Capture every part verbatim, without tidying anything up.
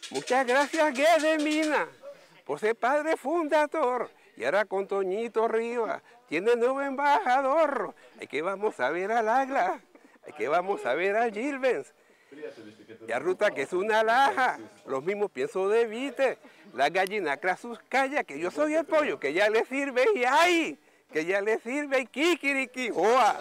Muchas gracias, Guedemina, por ser padre fundador. Y ahora con Toñito Rivas tiene nuevo embajador. Hay que vamos a ver al Agla, hay que vamos a ver al Gilbens. Y a Ruta, que es una laja, los mismos pienso de Vite. La gallina Crasus calla, que yo soy el pollo, que ya le sirve y ay, que ya le sirve y kikiriki, joa.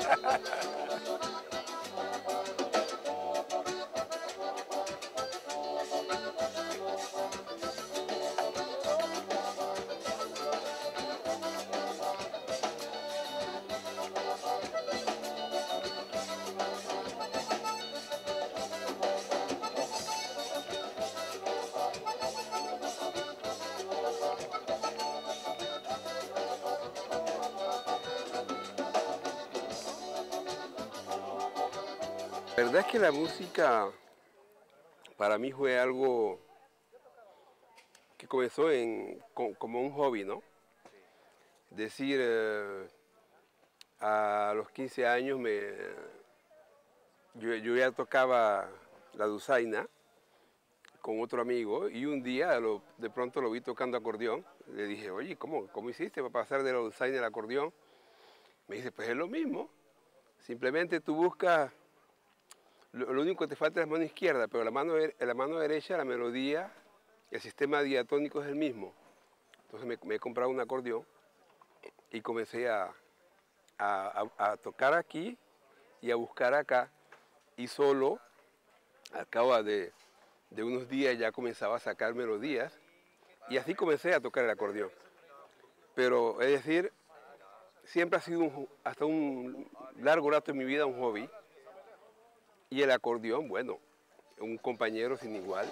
La verdad es que la música para mí fue algo que comenzó en, como un hobby, ¿no? Es decir, eh, a los quince años me, yo, yo ya tocaba la dulzaina con otro amigo y un día lo, de pronto lo vi tocando acordeón. Le dije, oye, ¿cómo, cómo hiciste para pasar de la dulzaina al acordeón? Me dice, pues es lo mismo, simplemente tú buscas. Lo, lo único que te falta es la mano izquierda, pero la mano, la mano derecha, la melodía, el sistema diatónico es el mismo. Entonces me, me he comprado un acordeón y comencé a, a, a, a tocar aquí y a buscar acá. Y solo, al cabo de, de unos días, ya comenzaba a sacar melodías. Y así comencé a tocar el acordeón. Pero, es decir, siempre ha sido un, hasta un largo rato en mi vida un hobby. Y el acordeón, bueno, un compañero sin igual.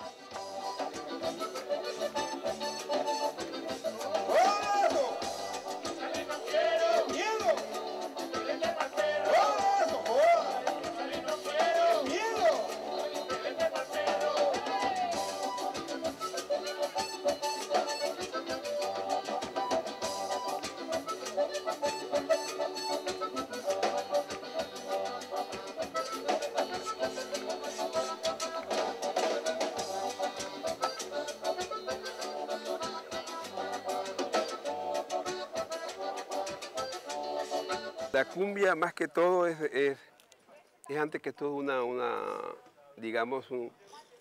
La cumbia, más que todo, es, es, es antes que todo una, una digamos, un,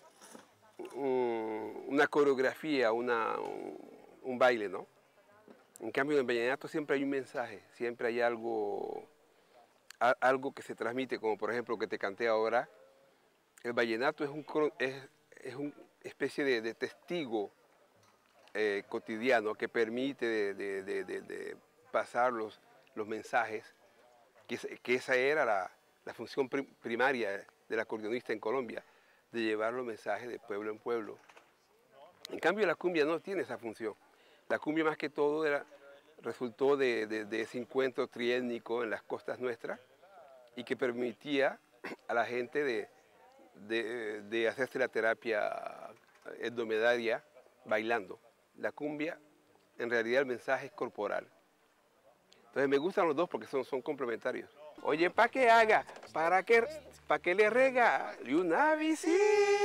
un, una coreografía, una, un, un baile, ¿no? En cambio, en el vallenato siempre hay un mensaje, siempre hay algo, a, algo que se transmite, como por ejemplo que te canté ahora. El vallenato es, un, es, es una especie de, de testigo eh, cotidiano que permite de, de, de, de, de pasar los, los mensajes. Que, que esa era la, la función primaria del acordeonista en Colombia, de llevar los mensajes de pueblo en pueblo. En cambio, la cumbia no tiene esa función. La cumbia, más que todo, era, resultó de, de, de ese encuentro triétnico en las costas nuestras y que permitía a la gente de, de, de hacerse la terapia endomedaria bailando. La cumbia, en realidad, el mensaje es corporal. Entonces me gustan los dos porque son, son complementarios. Oye, ¿para qué haga? ¿Para qué, pa que le regale una visita?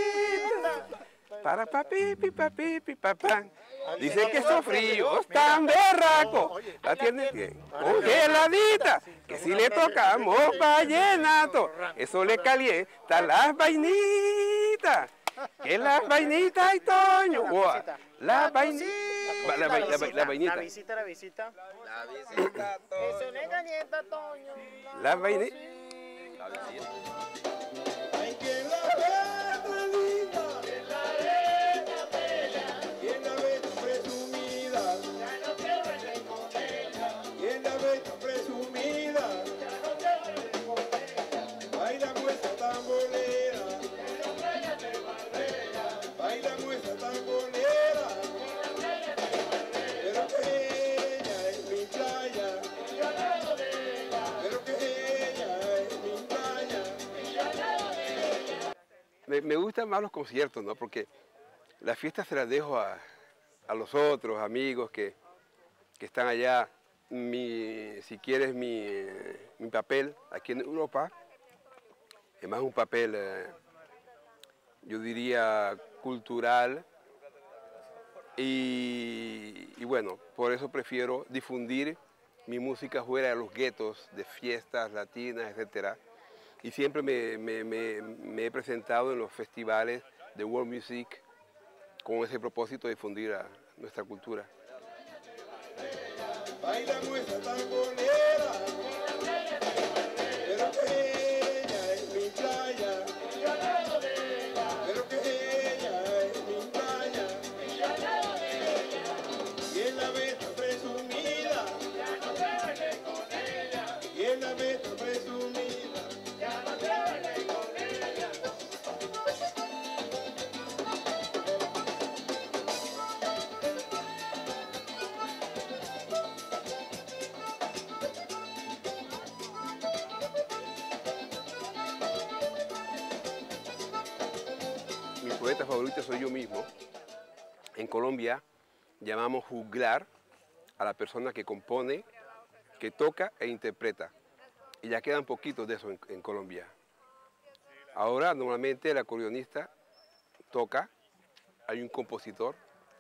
Para papi, papi, papán. Dice que estos fríos tan berracos la tiene bien congeladita, que si le tocamos vallenato, eso le calienta las vainitas. Que las vainitas y Toño, wow. Las vainitas. La, la, la, la, la vainita. La visita, la visita. La visita, Toño. Eso le calienta, Toño. La vainita. La visita. Hay quien la ve atrevida, quien la ve capela, quien la ve tan presumida, ya no quiero verle con ella. Quien la ve tan presumida, ya no quiero verle con ella. Baila nuestra tambolera, pero playa de Marbella. Baila nuestra tambolera. Me, me gustan más los conciertos, ¿no? Porque las fiestas se las dejo a, a los otros amigos que, que están allá. Mi, si quieres, mi, mi papel aquí en Europa es más un papel eh, yo diría, cultural. Y, y bueno, por eso prefiero difundir mi música fuera de los guetos, de fiestas latinas, etcétera. Y siempre me, me, me, me he presentado en los festivales de World Music con ese propósito de difundir a nuestra cultura. Baila nuestra tangonera, pero que ella es mi playa, pero que ella es mi playa, y en la mesa presumida, y en la mesa presumida, Mi poeta favorito soy yo mismo. En Colombia llamamos juglar a la persona que compone, que toca e interpreta. Y ya quedan poquitos de eso en, en Colombia. Ahora normalmente el acordeonista toca, hay un compositor,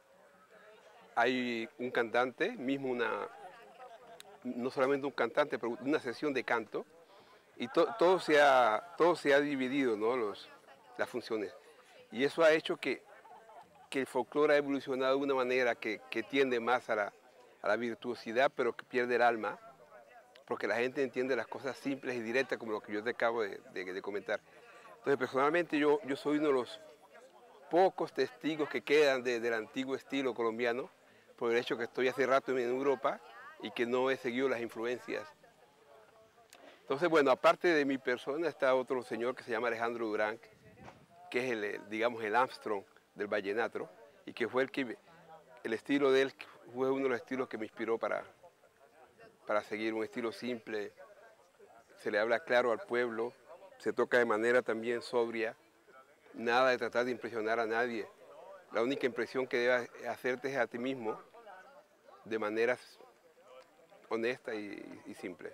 hay un cantante, mismo una, no solamente un cantante, pero una sesión de canto, y to, todo, se ha, todo se ha dividido, ¿no? Los, las funciones. Y eso ha hecho que, que el folclore ha evolucionado de una manera que, que tiende más a la, a la virtuosidad, pero que pierde el alma, porque la gente entiende las cosas simples y directas, como lo que yo te acabo de, de, de comentar. Entonces, personalmente, yo, yo soy uno de los pocos testigos que quedan de, del antiguo estilo colombiano, por el hecho que estoy hace rato en Europa y que no he seguido las influencias. Entonces, bueno, aparte de mi persona está otro señor que se llama Alejandro Durán, que es el, digamos, el Armstrong del vallenato, y que fue el que, el estilo de él fue uno de los estilos que me inspiró para, para seguir un estilo simple. Se le habla claro al pueblo, se toca de manera también sobria, nada de tratar de impresionar a nadie. La única impresión que debes hacerte es a ti mismo, de manera honesta y, y simple.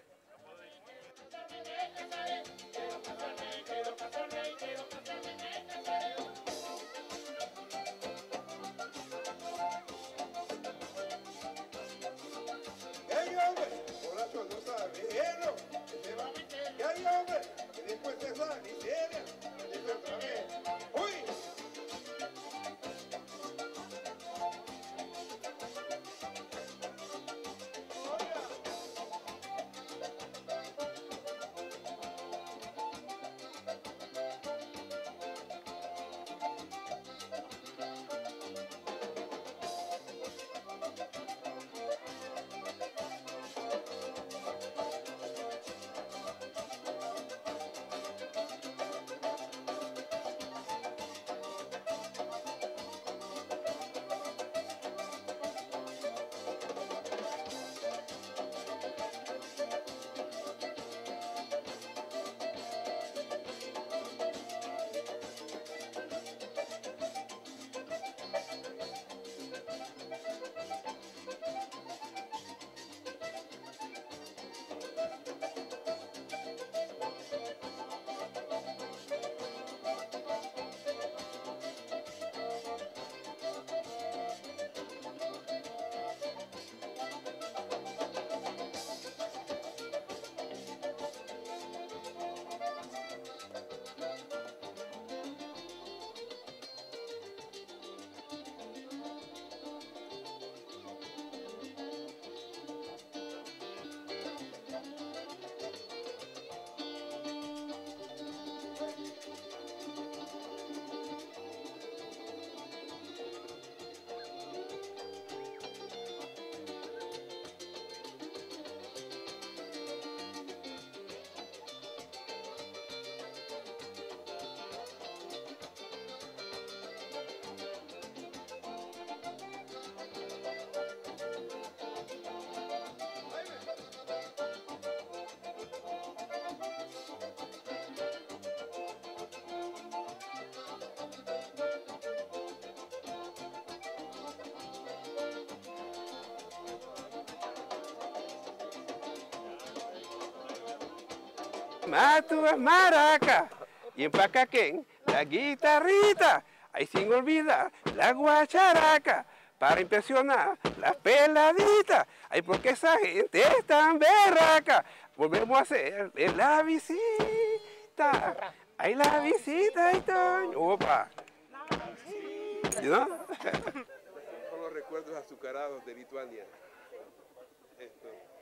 que hay hombre, borracho no sabe hielo, que se va, que hay hombre, que después de esa miseria, dice otra vez, uy. Matu es maraca y en Pacaquén la guitarrita, ahí sin olvidar la guacharaca, para impresionar las peladitas. Ay, porque esa gente es tan berraca. Volvemos a hacer la visita. Ay, la visita, ay, Toño. Opa. ¿No? Son los recuerdos azucarados de Lituania. Esto.